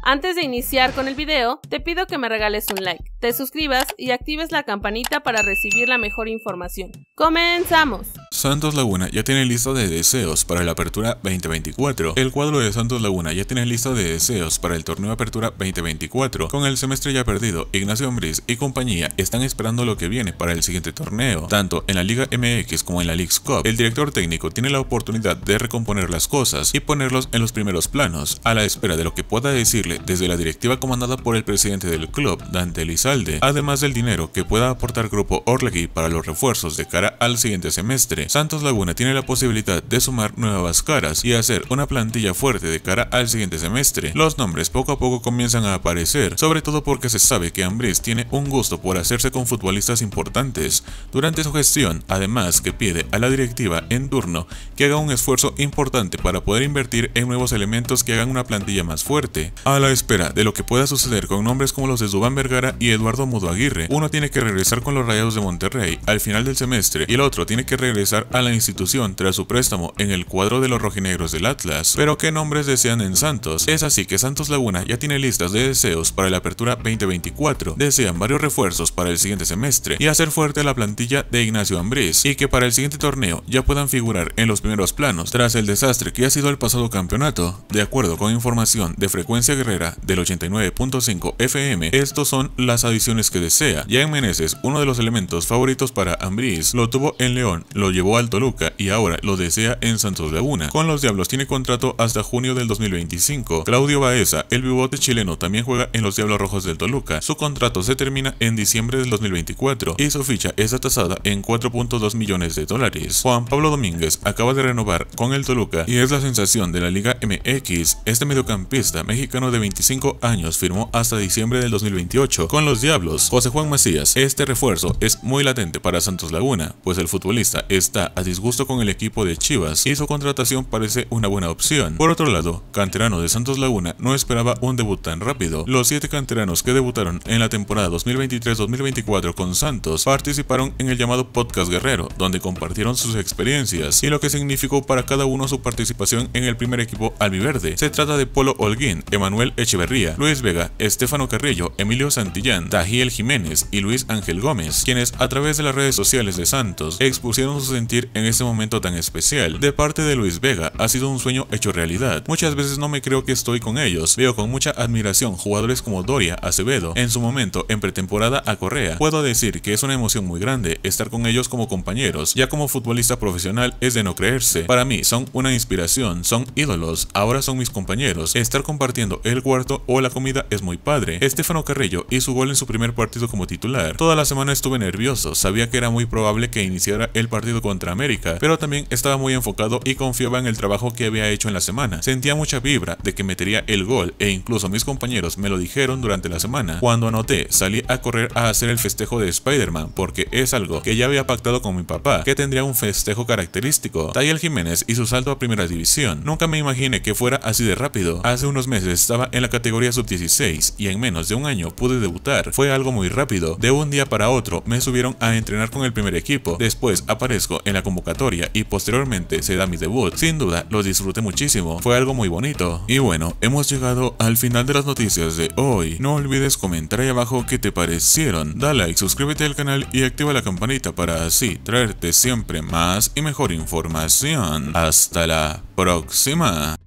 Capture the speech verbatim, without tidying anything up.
Antes de iniciar con el video, te pido que me regales un like, te suscribas y actives la campanita para recibir la mejor información. ¡Comenzamos! Santos Laguna ya tiene lista de deseos para la Apertura veinte veinticuatro. El cuadro de Santos Laguna ya tiene lista de deseos para el torneo Apertura veinte veinticuatro. Con el semestre ya perdido, Ignacio Ambriz y compañía están esperando lo que viene para el siguiente torneo. Tanto en la Liga M X como en la Leagues Cup, el director técnico tiene la oportunidad de recomponer las cosas y ponerlos en los primeros planos, a la espera de lo que pueda decirle desde la directiva comandada por el presidente del club, Dante Elizalde, además del dinero que pueda aportar Grupo Orlegui para los refuerzos de cara al siguiente semestre. Santos Laguna tiene la posibilidad de sumar nuevas caras y hacer una plantilla fuerte de cara al siguiente semestre. Los nombres poco a poco comienzan a aparecer, sobre todo porque se sabe que Ambriz tiene un gusto por hacerse con futbolistas importantes durante su gestión, además que pide a la directiva en turno que haga un esfuerzo importante para poder invertir en nuevos elementos que hagan una plantilla más fuerte. A la espera de lo que pueda suceder con nombres como los de Duván Vergara y Eduardo Mudo Aguirre, uno tiene que regresar con los Rayados de Monterrey al final del semestre y el otro tiene que regresar a la institución tras su préstamo en el cuadro de los rojinegros del Atlas. Pero ¿qué nombres desean en Santos? Es así que Santos Laguna ya tiene listas de deseos para la Apertura veinte veinticuatro, desean varios refuerzos para el siguiente semestre y hacer fuerte a la plantilla de Ignacio Ambriz, y que para el siguiente torneo ya puedan figurar en los primeros planos tras el desastre que ha sido el pasado campeonato. De acuerdo con información de Frecuencia Guerrera del ochenta y nueve punto cinco F M, estos son las adiciones que desea. Jan Meneses, uno de los elementos favoritos para Ambriz, lo tuvo en León, lo llevó al Toluca y ahora lo desea en Santos Laguna. Con los Diablos tiene contrato hasta junio del dos mil veinticinco. Claudio Baeza, el pivote chileno, también juega en los Diablos Rojos del Toluca. Su contrato se termina en diciembre del dos mil veinticuatro y su ficha está tasada en cuatro punto dos millones de dólares. Juan Pablo Domínguez acaba de renovar con el Toluca y es la sensación de la Liga M X. Este mediocampista mexicano de veinticinco años firmó hasta diciembre del dos mil veintiocho con los Diablos. José Juan Macías, este refuerzo es muy latente para Santos Laguna, pues el futbolista está a disgusto con el equipo de Chivas y su contratación parece una buena opción. Por otro lado, canterano de Santos Laguna no esperaba un debut tan rápido. Los siete canteranos que debutaron en la temporada dos mil veintitrés dos mil veinticuatro con Santos participaron en el llamado Podcast Guerrero, donde compartieron sus experiencias y lo que significó para cada uno su participación en el primer equipo albiverde. Se trata de Polo Holguín, Emanuel Echeverría, Luis Vega, Estefano Carrillo, Emilio Santillán, Tajiel Jiménez y Luis Ángel Gómez, quienes a través de las redes sociales de Santos expusieron su sentir en este momento tan especial. De parte de Luis Vega, ha sido un sueño hecho realidad. Muchas veces no me creo que estoy con ellos. Veo con mucha admiración jugadores como Doria, Acevedo, en su momento en pretemporada a Correa. Puedo decir que es una emoción muy grande estar con ellos como compañeros. Ya como futbolista profesional es de no creerse. Para mí son una inspiración, son ídolos, ahora son mis compañeros. Estar compartiendo el cuarto o la comida es muy padre. Estefano Carrillo hizo gol en su primer partido como titular. Toda la semana estuve nervioso, sabía que era muy probable que iniciara el partido contra América, pero también estaba muy enfocado y confiaba en el trabajo que había hecho en la semana. Sentía mucha vibra de que metería el gol e incluso mis compañeros me lo dijeron durante la semana. Cuando anoté, salí a correr a hacer el festejo de Spider-Man porque es algo que ya había pactado con mi papá, que tendría un festejo característico. Tajiel Jiménez y su salto a primera división. Nunca me imaginé que fuera así de rápido. Hace unos meses estaba en la categoría sub dieciséis y en menos de un año pude debutar. Fue algo muy rápido. De un día para otro me subieron a entrenar con el primer equipo. Después aparezco en la convocatoria y posteriormente se da mi debut. Sin duda lo disfruté muchísimo. Fue algo muy bonito. Y bueno, hemos llegado al final de las noticias de hoy. No olvides comentar ahí abajo qué te parecieron. Da like, suscríbete al canal y activa la campanita para así traerte siempre más y mejor información. Hasta la próxima.